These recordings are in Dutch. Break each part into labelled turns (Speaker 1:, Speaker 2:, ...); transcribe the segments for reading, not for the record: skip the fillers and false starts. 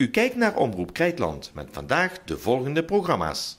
Speaker 1: U kijkt naar Omroep Krijtland met vandaag de volgende programma's.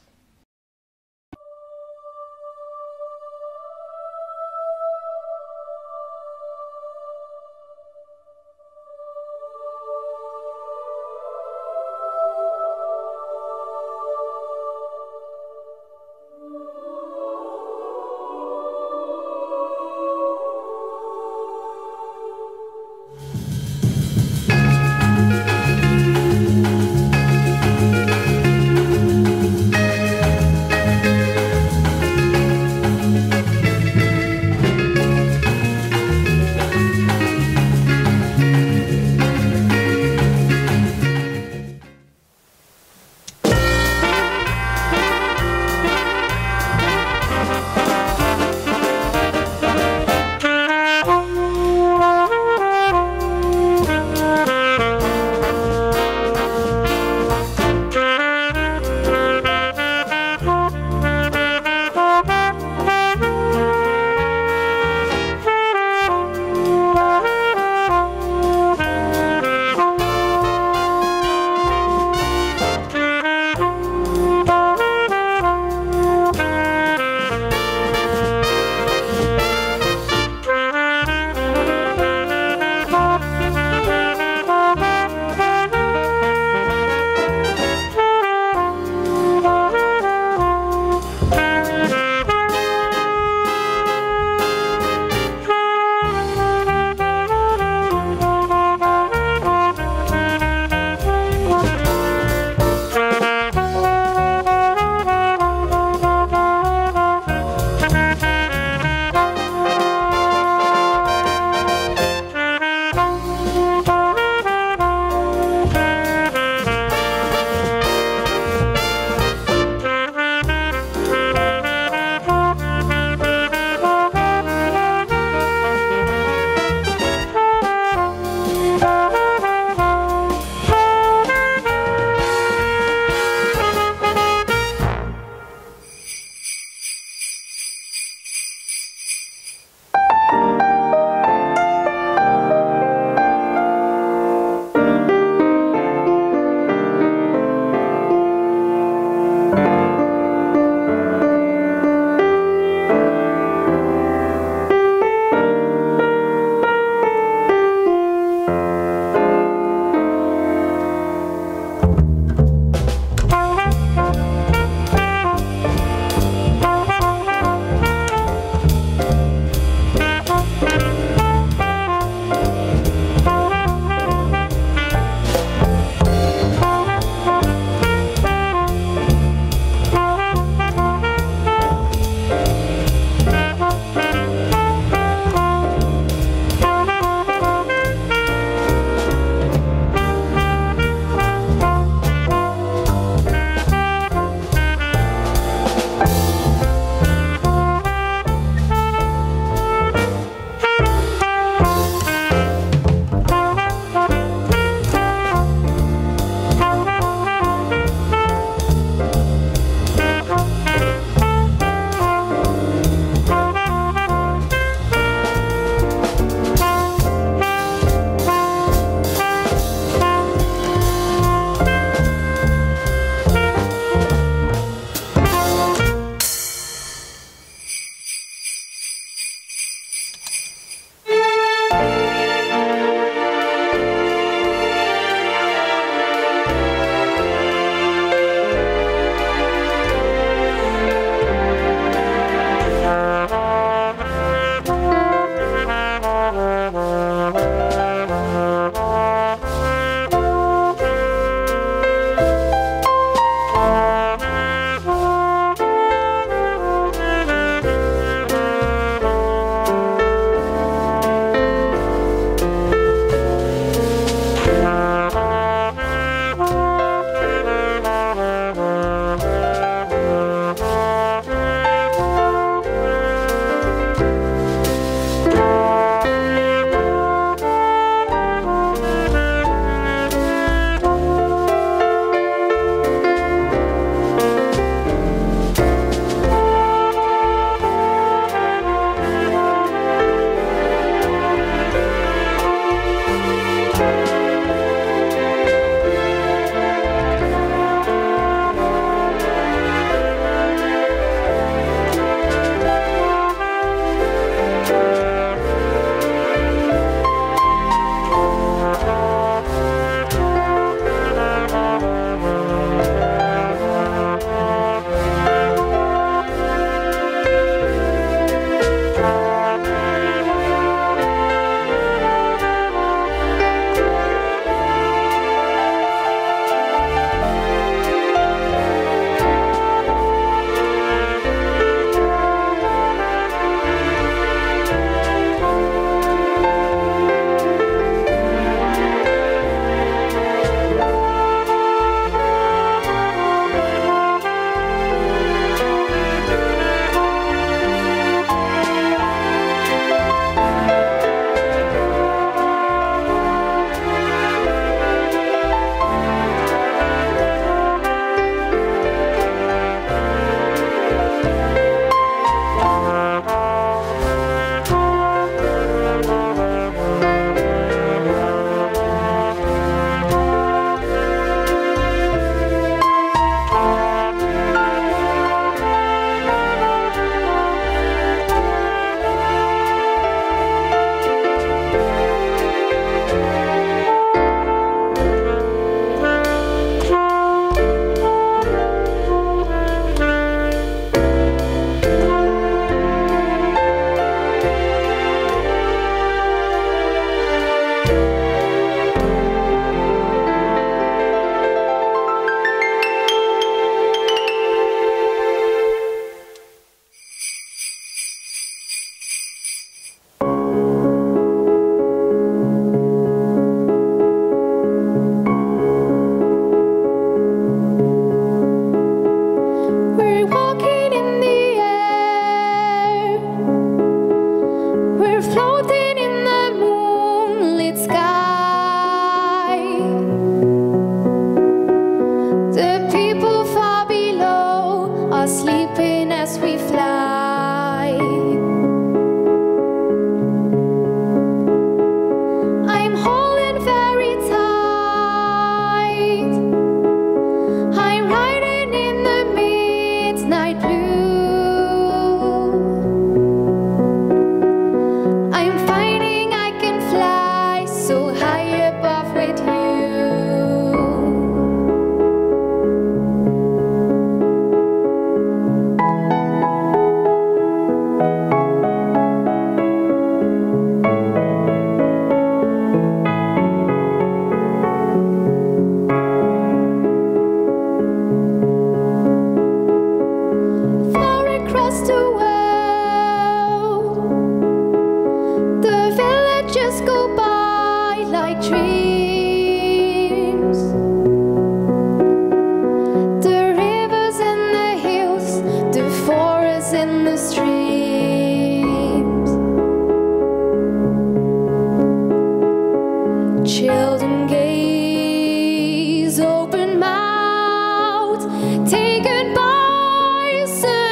Speaker 2: golden gaze, open mouth, taken by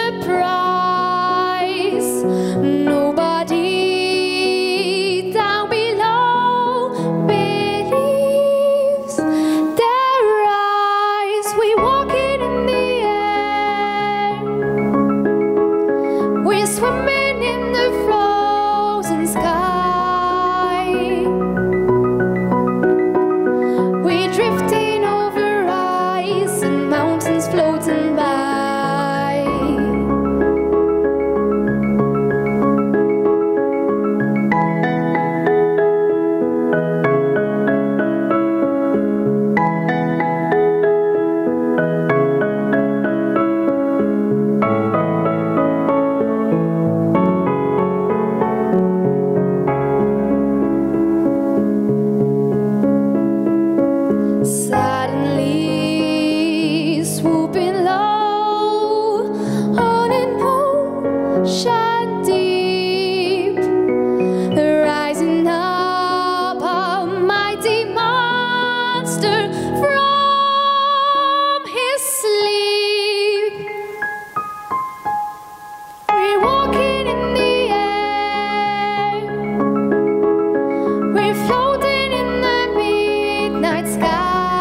Speaker 2: surprise. Nobody down below believes their eyes. We walking in the air, we're swimming in the frozen sky. We're drifting over ice and mountains floating by. Suddenly swooping low on an ocean deep, rising up a mighty monster from his sleep. We're walking in the air, we're floating in the midnight sky.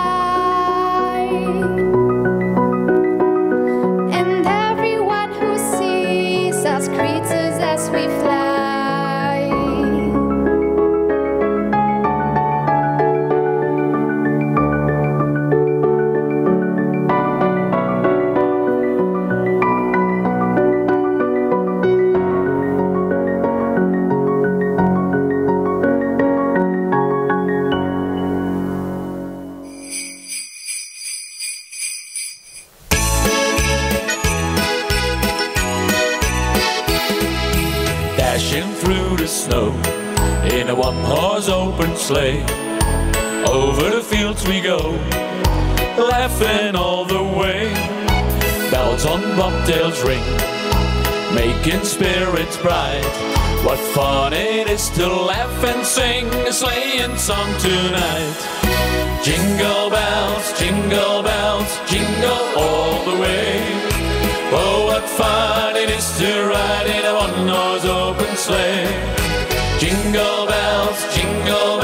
Speaker 2: And everyone who sees us greets us as we fly.
Speaker 3: Dashing through the snow in a one-horse open sleigh. Over the fields we go, laughing all the way. Bells on bobtails ring, making spirits bright. What fun it is to laugh and sing a sleighing song tonight. Jingle bells, jingle all the way. Oh, what fun it is to ride in a one-horse open sleigh. Jingle bells, jingle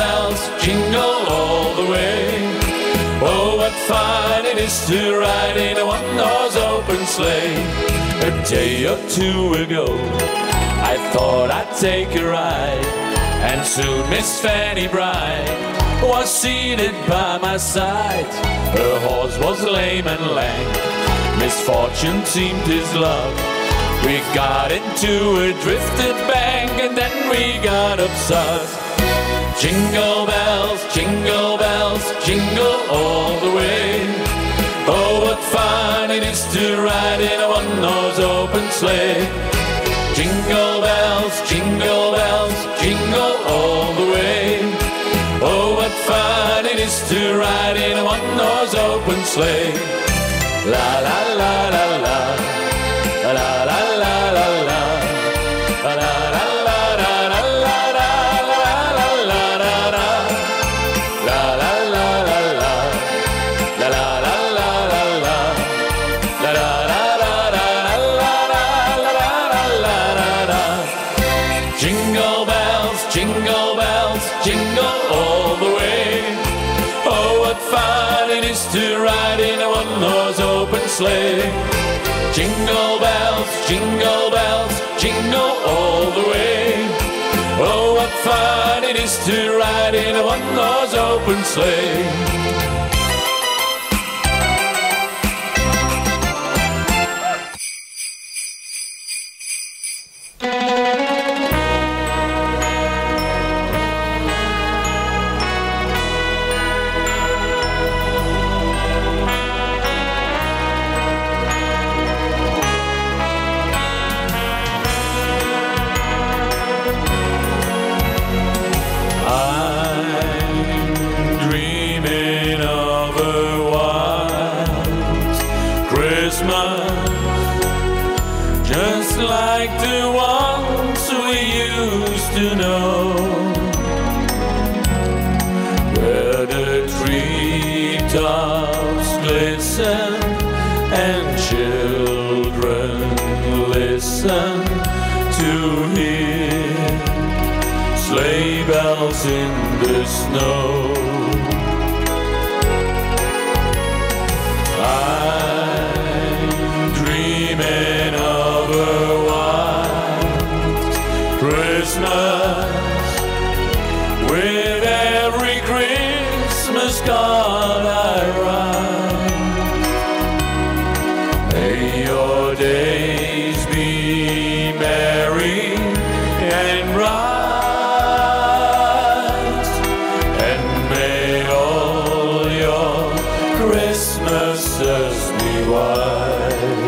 Speaker 3: all the way. Oh, what fun it is to ride in a one-horse open sleigh. A day or two ago, I thought I'd take a ride, and soon Miss Fanny Bride was seated by my side. Her horse was lame and lank, misfortune seemed his luck. We got into a drifted bank and then we got upset. Jingle bells, jingle all the way. Oh, what fun it is to ride in a one-horse open sleigh. Jingle bells, jingle all the way. Oh, what fun it is to ride in a one-horse open sleigh. La la la la la, la la la la la, la la la la la la la la la la la, la la la la la, la la la la la la, la la la la la la la. Jingle bells, jingle all the way. Oh, what fun it is to ride in a one-horse open sleigh. Jingle bells, jingle all the way. Oh, what fun it is to ride in a one-horse open sleigh. Just like the ones we used to know, where the Rooftops glisten and children listen to hear sleigh bells in the snow. I'm dreaming of a white Christmas with every Christmas card I write. May your days be merry and bright, and may all your Christmases be white.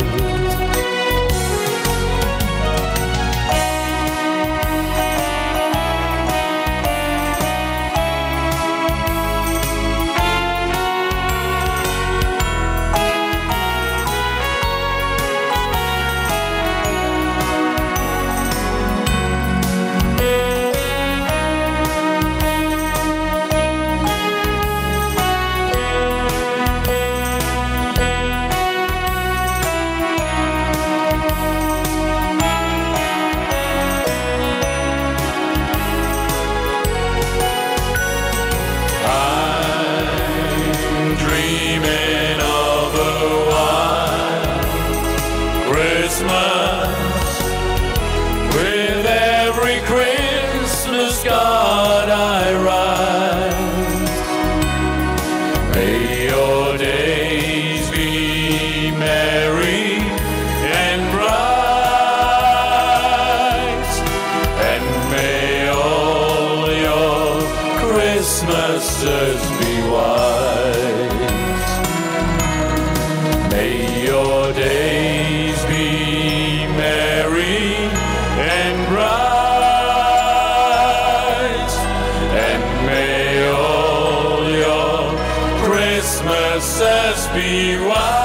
Speaker 3: Dreaming of a white Christmas with every Christmas card I write. May your days be merry and bright, and may all your Christmases be white. May your days be merry and bright, and may all your Christmases be white.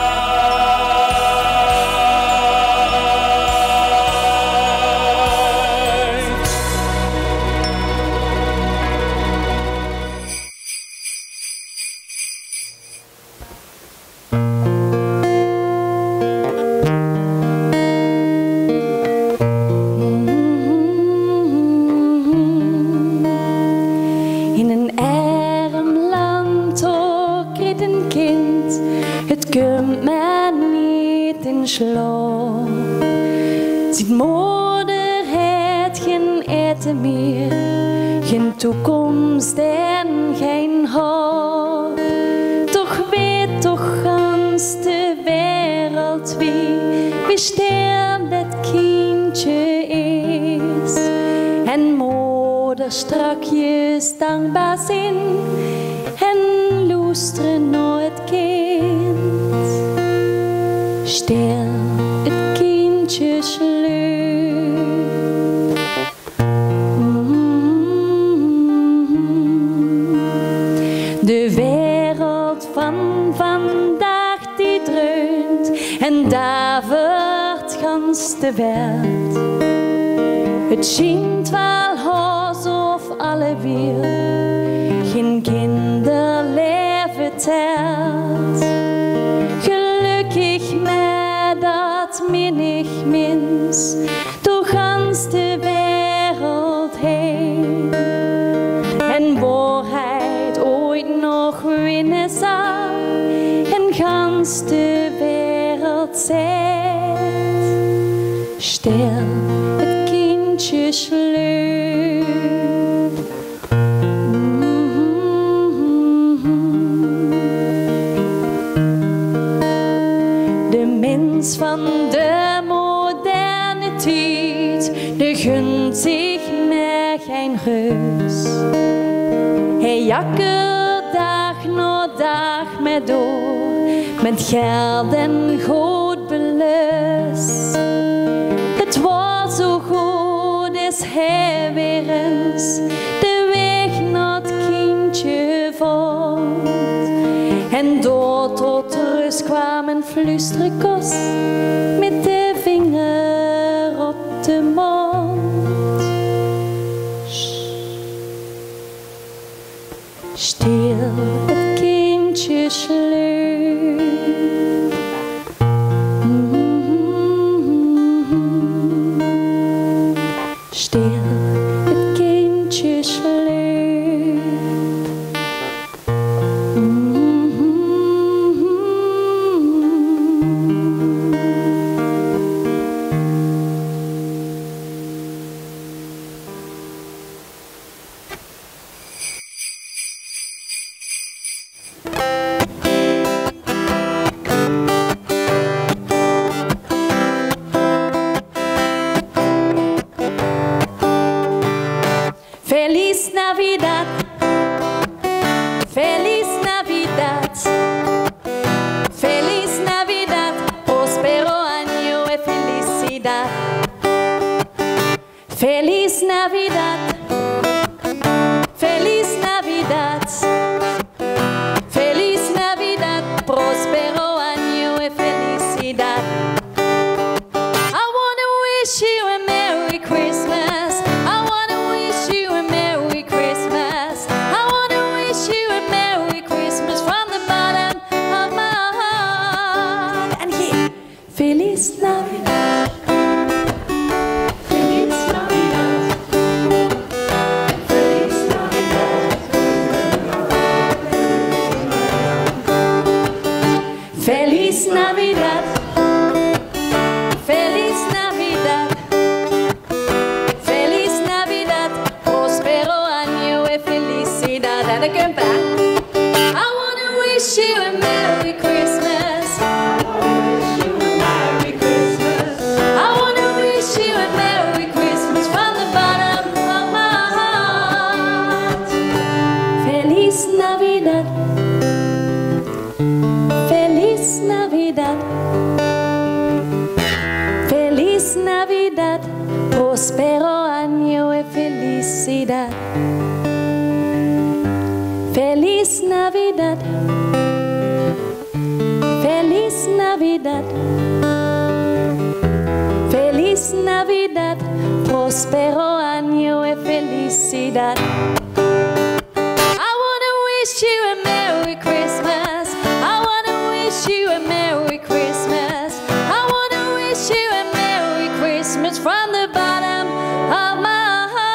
Speaker 2: In een arm land ook een kind, het kunt maar niet in slaap. Ziet moeder het geen eten meer, geen toekomst en geen hoop. Toch weet toch gans de wereld wie sterk dat kindje is. En moeder strakjes dankbaar zijn en luisteren naar het kind. Stil het kindje sleupt. De wereld van vandaag die dreunt en davert gans de wereld. Het schijnt wel alsof alle weer geen kinderleven telt. Gelukkig met dat menig mens door gans de wereld heen. En waarheid ooit nog winnen zal en gans de wereld zet. Stil het kindje sleupt. De mens van de moderne tijd, de gunt zich met geen rust. Hij jakkert dag na dag met door, met geld en goed belust. Het was zo goed als hij weer eens de weg naar het kindje vond. En door tot rust kwam een fluisterkos met de vinger op de mond. Stil het kindje leuk. Stil, het kindje slaapt. Feliz Navidad, Feliz Navidad, Feliz Navidad, próspero año y felicidad. Feliz Navidad, Feliz Navidad, Feliz Navidad, próspero año y felicidad. I wanna wish you a Merry Christmas. I wanna wish you a Merry Christmas. I wanna wish you a Merry Christmas from the bottom of my heart. And here, Feliz Navidad. Feliz Navidad. Feliz Navidad. Feliz Navidad. Feliz Navidad, Feliz Navidad, próspero año y felicidad. And again back. I wanna wish you a Merry Christmas. I wanna wish you a Merry Christmas. I wanna wish you a Merry Christmas from the bottom of my heart. Feliz Navidad, Feliz Navidad. Feliz Navidad, próspero año y felicidad. Feliz Navidad, Feliz Navidad, Feliz Navidad, próspero año y felicidad. I wanna wish you a Merry Christmas. I wanna wish you a Merry Christmas. I wanna wish you a Merry Christmas from the bottom of my heart.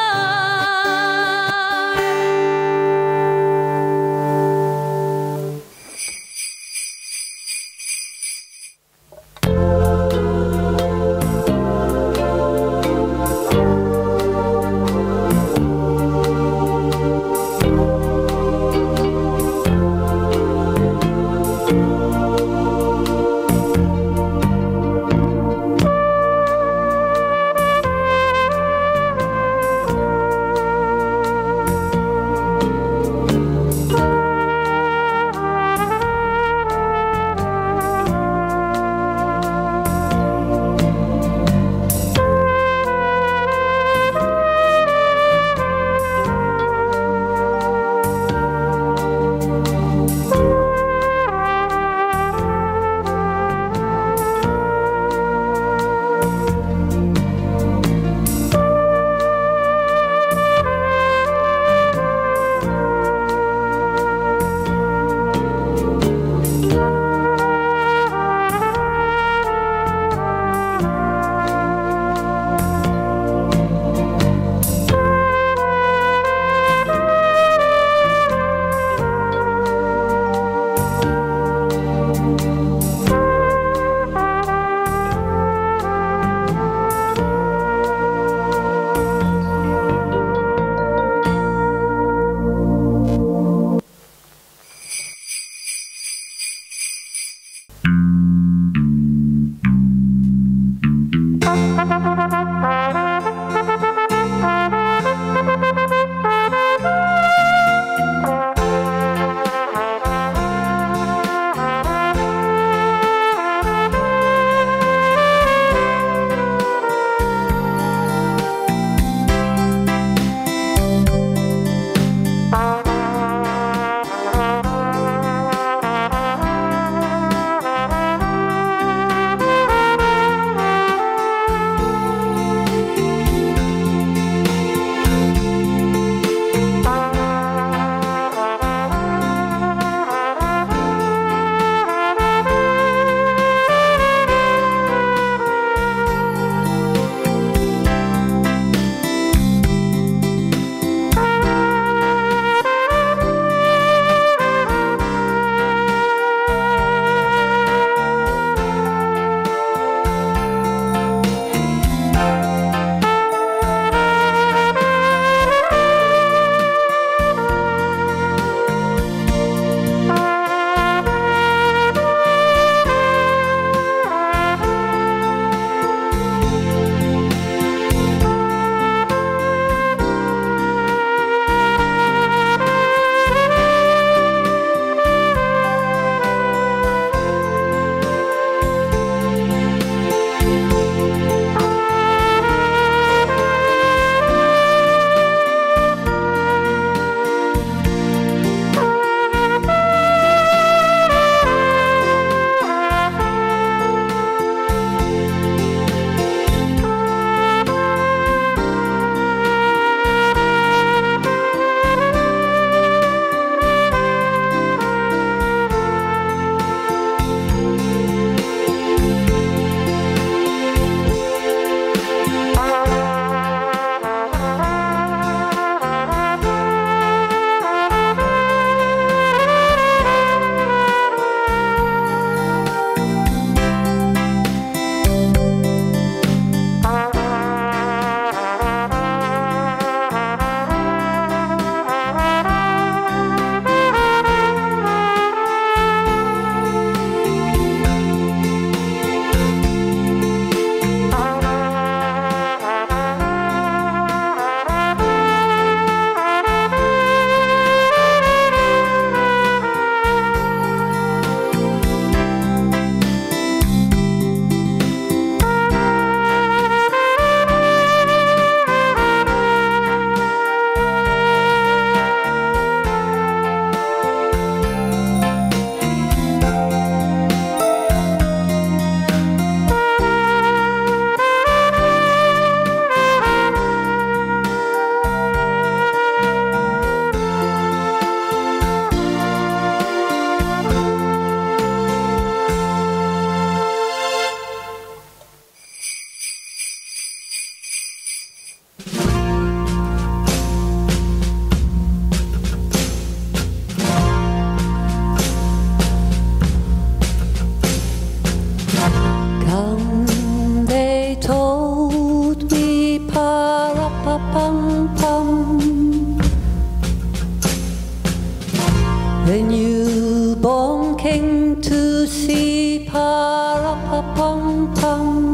Speaker 4: newborn king to see pa-ra-pa-pum-pum.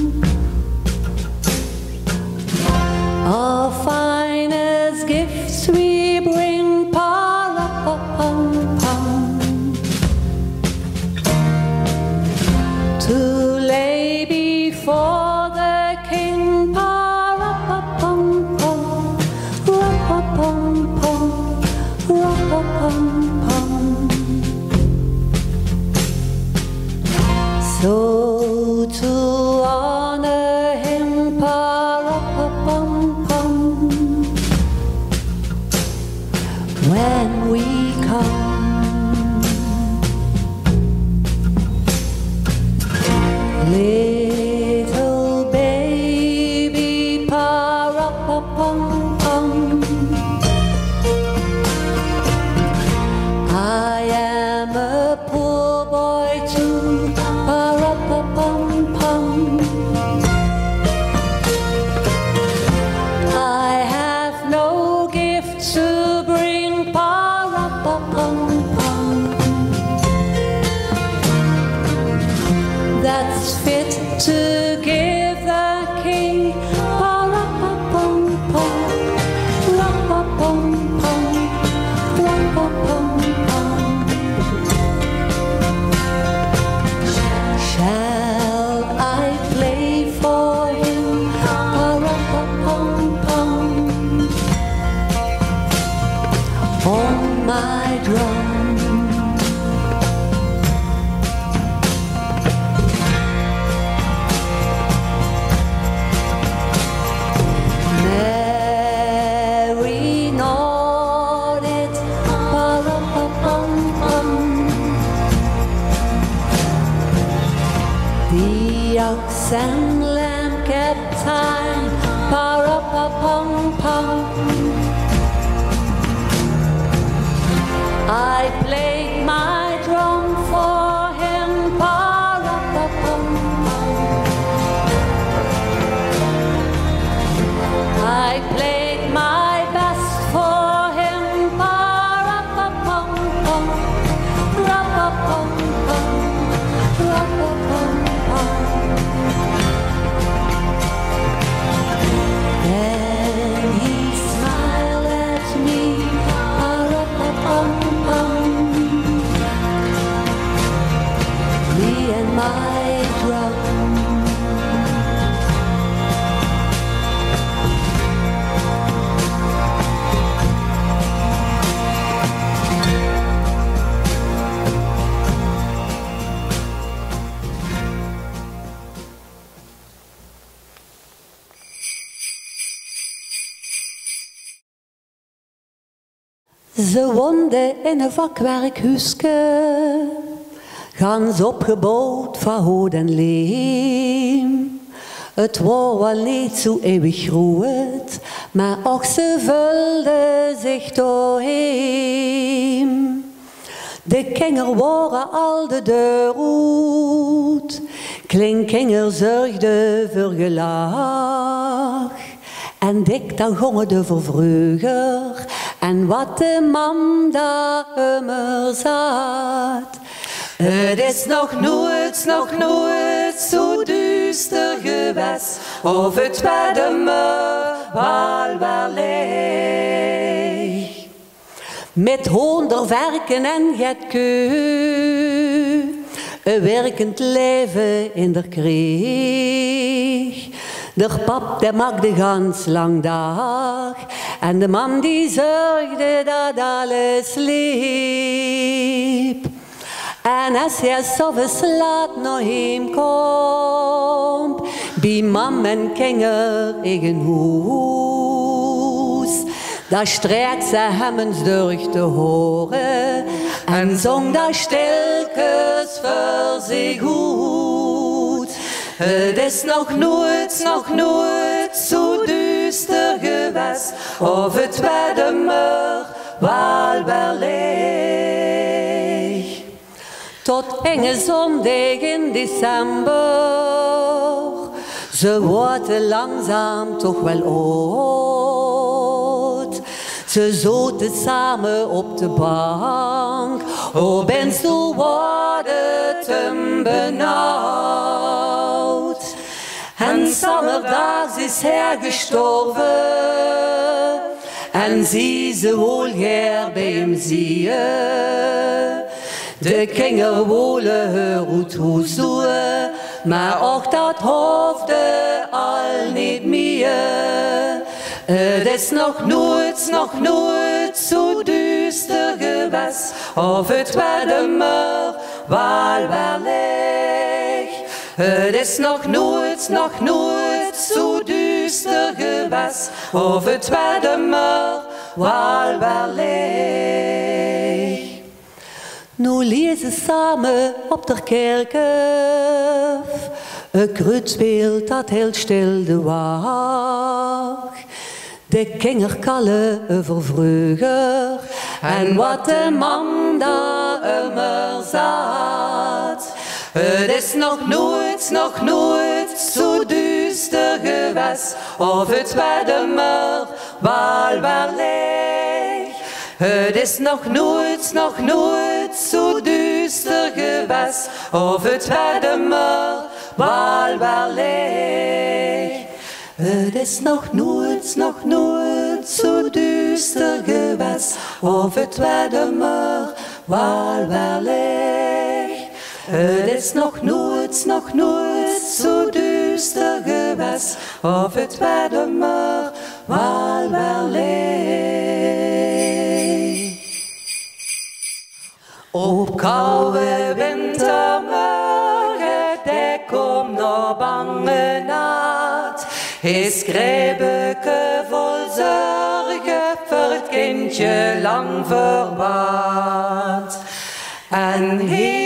Speaker 4: Our finest gifts we bring pa-ra-pa-pum-pum, to lay before the king pa-ra-pa-pum-pum, ra-pa-pum-pum, ra-pa-pum-pum. So to honor him, pa-ra-pa-pum-pum, when we come, little baby pa-ra-pa-pum-pum, I am a poor boy too, pa-ra-pa-pum-pum. I have no gift to bring, pa-ra-pa-pum-pum, that's fit to give the king, pa-ra-pa-pum-pum, ra-pa-pum-pum, ra-pa-pum-pum. Shall I play for him, pa-ra-pa-pum-pum, on my drum? Mary nodded, pa-ra-pa-pum-pum. The ox and lamb kept time, pa-ra-pa-pum-pum. I played my drum for him, pa-ra-pa-pum-pum. I played my best for him, pa-ra-pa-pum-pum, ra-pa-pum-pum, ra-pa-pum-pum. Then he smiled at me, pa-ra-pa-pum-pum, me and my drum. Ze woonden in een vakwerkhuisje, gans opgebouwd van hout en leem. Het was wel niet zo eeuwig groot, maar ook ze vulde zich doorheen. De kinger waren al de deur uit, Klinkinger zorgde voor gelach. En dik dan gongen de vervruger, en wat de man daar immer zat. Het is nog nooit zo duister geweest, of het werd me wel leeg. Met honderd werken en het keu, een werkend leven in der kreeg. De pap die maakte gans lang dag, en de man die zorgde dat alles liep. En als hij s'avonds laat naar hem komt, bij mam en kinger in huis, daar streek ze hem eens door te horen en zong daar stilkes voor zich uit. Het is nog nooit zo duister geweest, of het werd me wel leeg. Tot enge zondag in december, ze worden langzaam toch wel oud. Ze zoten samen op de bank, O benst du worden benauwd. En zomerdaags is hergestorven. En zie ze wohl her bij hem zie. De kinder wollen her uit huis doen. Maar ook dat hoefde al niet meer. Het is nog nooit zo duister geweest. Of het werd maar wel licht. Het is nog nooit zo duister geweest. Of het werd maar wel licht. Nu lezen samen op de kerkhof. Een kruidspel dat heel stil de wacht. De kinder kallen over vroeger. En wat de man daar immer zat. Het is nog nooit zo duister geweest. Of het werd maar wel licht. Het is nog nooit zo duister geweest. Of het werd maar wel licht. Het is nog nooit zo duister geweest. Of het werd maar wel licht. Het is nog nooit zo duister geweest. Of het werd maar wel licht. Op koude wintermorgen, der komt nog bange nacht. Is Grebeke vol zorgen voor het kindje lang verwacht. En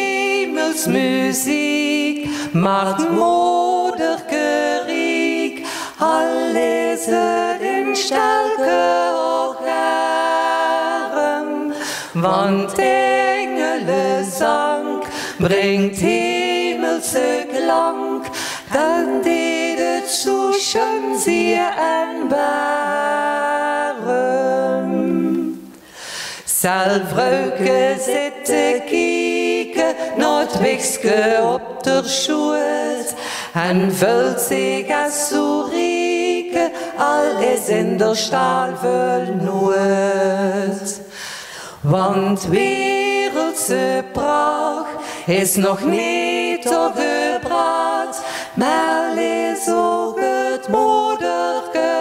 Speaker 4: hemelsmuziek maakt moederke riek, al is het in sterke ogen. Want engelenzang brengt hemelse klank, dan deed het zo schön zie en warm. Zal vrouwke zitten kijken, naar het wegske op de schoot, en vult zich als zo rieke, al is in de staal vernoot. Want wereldse pracht is nog niet toegebracht, maar is ook het moederke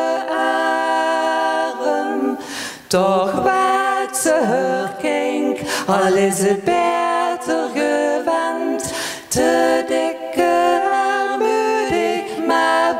Speaker 4: arm. Toch werd ze herkenk, al is het beter gewend, te dikke armoedig maar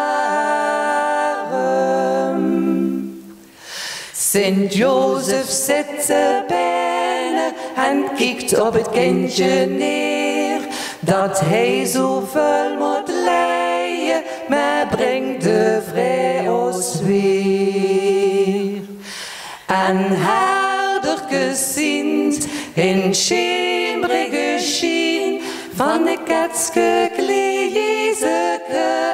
Speaker 4: warm. Sint-Jozef zit te binnen en kijkt op het kindje neer, dat hij zoveel moet lijden, maar brengt de vreugde weer. En herderke ziend in schemerige schien van de ketske kleezeke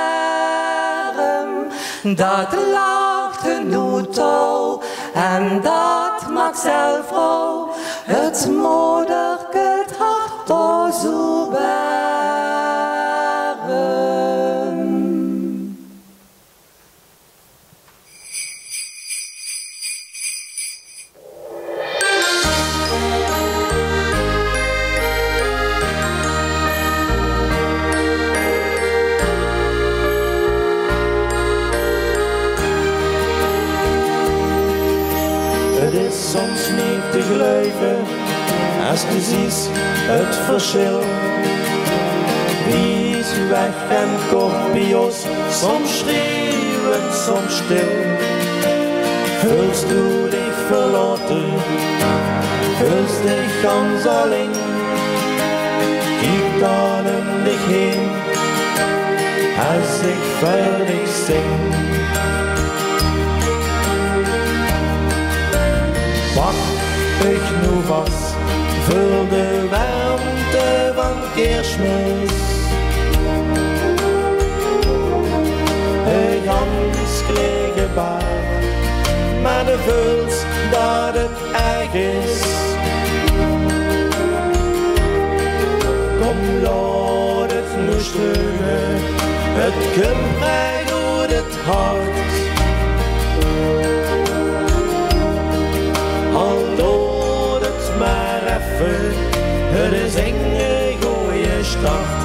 Speaker 4: arm, dat lachte nu touw en dat maakt zelf vrouw het moederke het hart o zo warm.
Speaker 5: Het is soms niet te geloven, als je ziet het verschil. Wie is weg en kort bij ons, soms schreeuwend, soms stil. Voelst du dich verlaten, voelst dich ganz alleen. Kijk dan om dich heen, als ik fertig zing. Pak ik nu was voor de warmte van Kerstmis. Een gans klein gebaar, maar de voelt dat het echt is. het komt mij door het hart. Al doet het maar even, het is een goeie start.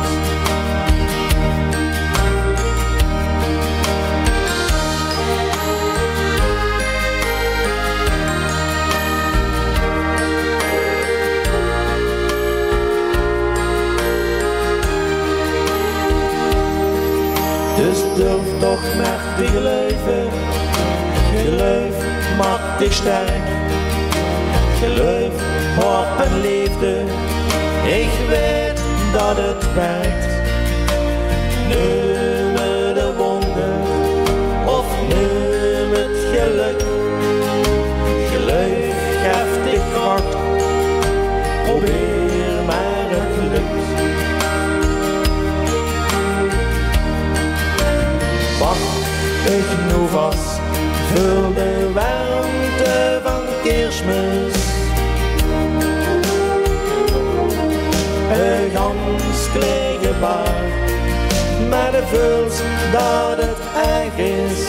Speaker 5: Dus durf toch maar te geloven, geloof maakt dich sterk. Geloof op en liefde, ik weet dat het werkt. Neem de wonder of neem het geluk. Geloof geeft dich kracht, probeer maar het lukt. Wacht ik nu vast voor de warmte van Kerstmis. Een gans kleine bar, maar de vuls dat het eigen is.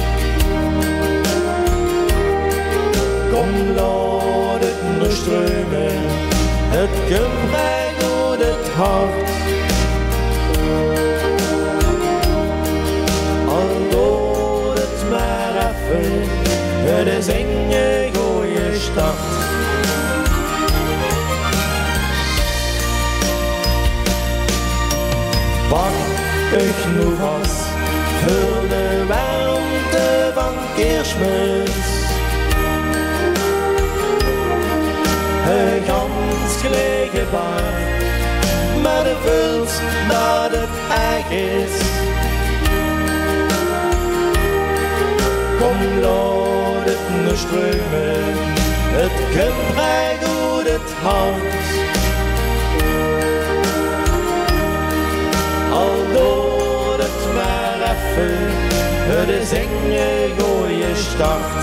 Speaker 5: Kom, laat het nu stromen, het komt mij door het hart. Al doet het maar even, het is een goeie start. Wacht ik nu vast voor de warmte van Kerstmis. Een gans gelegen bar, maar de vuls dat het eigen is. Kom, laat het nu stromen, het komt mij door het hart. Al doet het maar even, het is een goeie start.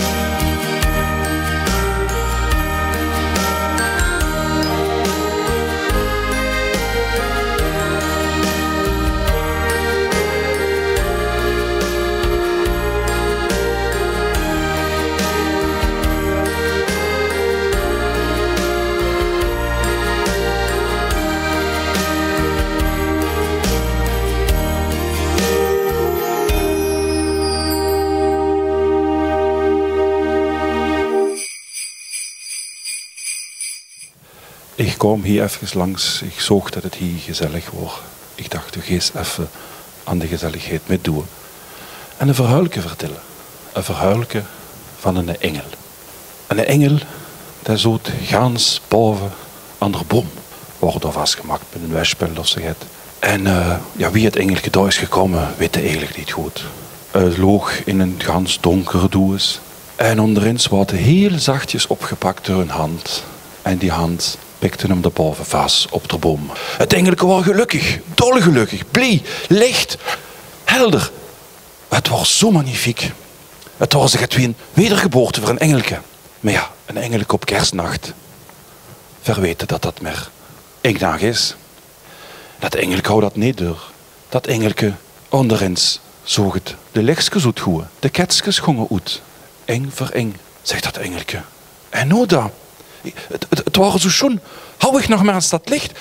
Speaker 6: Ik kwam hier even langs, ik zag dat het hier gezellig was. Ik dacht, doe eens even aan de gezelligheid mee doen. En een verhuilke vertellen. Een verhuilke van een engel. En een engel, dat zoet gaans boven aan de boom. Wordt er vastgemaakt met een wespel of zo. En ja, wie het engeltje daar is gekomen, weet het eigenlijk niet goed. Het loog in een gans donkere doos. En onderin werd heel zachtjes opgepakt door een hand. En die hand pikte hem daarboven vast op de boom. Het engeltje was gelukkig, dolgelukkig, blij, licht, helder. Het was zo magnifiek. Het was echt wie een wedergeboorte voor een engeltje. Maar ja, een engeltje op kerstnacht. Verweten dat dat maar één dag is. Dat engeltje houdt dat niet door. Dat engeltje onderin zoog het de lichtjes uitgoed. De ketskes gingen uit. Eng voor eng, zegt dat engeltje. En nou dat. Het was zo schoon. Hou ik nog maar eens dat licht.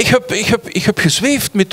Speaker 6: Ik heb gezweefd met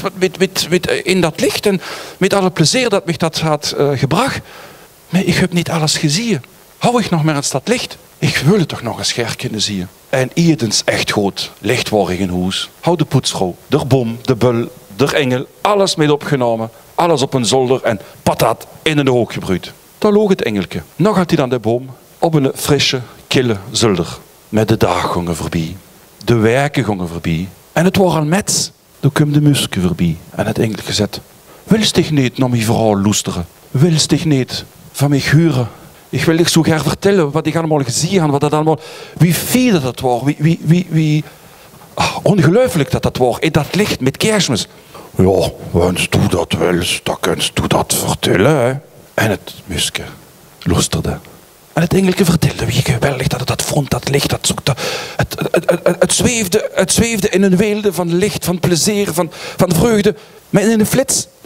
Speaker 6: in dat licht en met alle plezier dat me dat had gebracht. Maar ik heb niet alles gezien. Hou ik nog maar eens dat licht. Ik wil het toch nog eens scherp kunnen zien. En iedens echt goed licht was in huis. Hou de poetsvrouw, de boom, de bul, de engel, alles mee opgenomen. Alles op een zolder en patat in een hoog gebruid. Daar loog het engeltje. Nog had hij dan de boom op een frisse, kille zolder. Met de dag gingen voorbij. De werken gingen voorbij. En het was al met. Toen kwam de muske voorbij. En het engeltje zegt: Wilst dich niet naar mijn vrouw loesteren? Wilst dich niet van mij huren? Ik wil dich zo graag vertellen wat ik allemaal gezien heb. Wat dat allemaal, wie fijn dat was. Wie ongelooflijk dat was. In dat licht met kerstmis. Ja, wens du dat wilst, dan kunst du dat vertellen. Hè? En het muske loesterde. En het engeltje vertelde wie geweldig dat het dat vond, dat licht, dat zoekte. Het zweefde in een weelde van licht, van plezier, van vreugde. Maar in een flits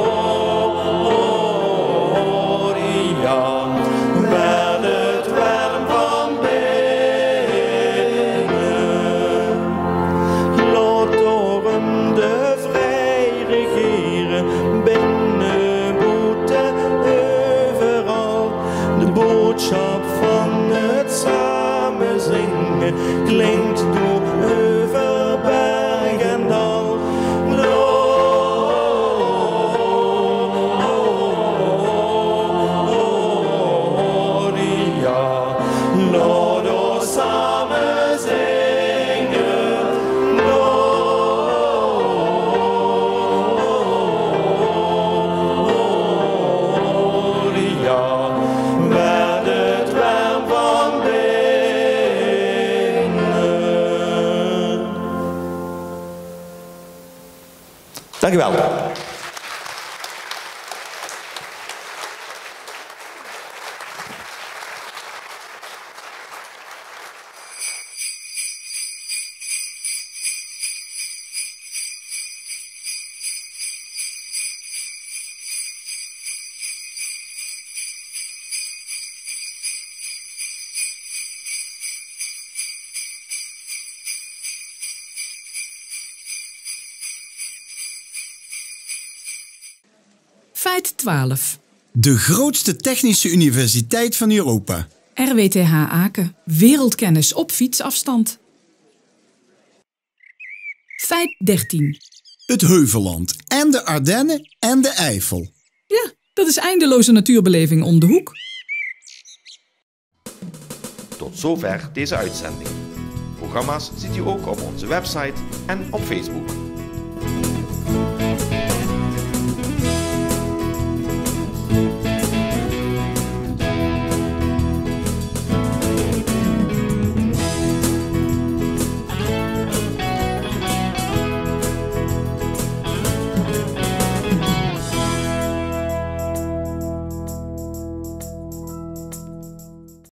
Speaker 3: horen.
Speaker 5: Dank u wel.
Speaker 7: Feit 12.
Speaker 8: De grootste technische universiteit van Europa.
Speaker 7: RWTH Aken. Wereldkennis op fietsafstand. Feit 13.
Speaker 8: Het Heuvelland en de Ardennen en de Eifel.
Speaker 7: Ja, dat is eindeloze natuurbeleving om de hoek.
Speaker 1: Tot zover deze uitzending. Programma's ziet u ook op onze website en op Facebook.